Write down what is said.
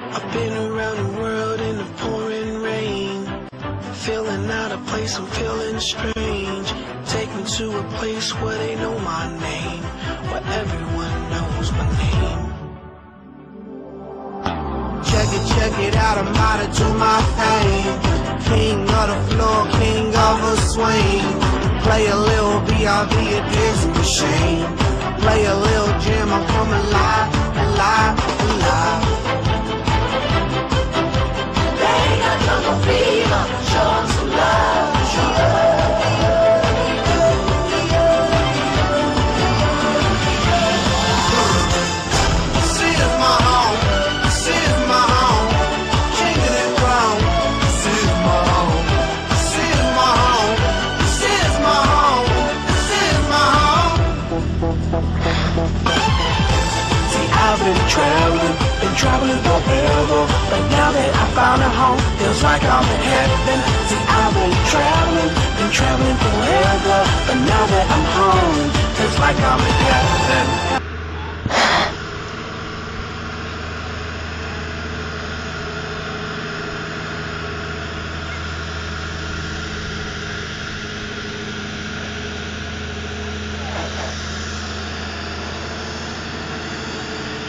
I've been around the world in the pouring rain, feeling out of place, I'm feeling strange. Take me to a place where they know my name, where everyone knows my name. Check it out, I'm out to do my thing. King of the floor, king of the swing. Play a little B.I.B. a dizzy machine. Play a little jam, I'm coming alive, alive, alive. They ain't got jungle fever, show 'em some love, show 'em love. Been traveling forever, but now that I found a home, feels like I'm in heaven. See, I've been traveling forever, but now that I'm home, feels like I'm in heaven.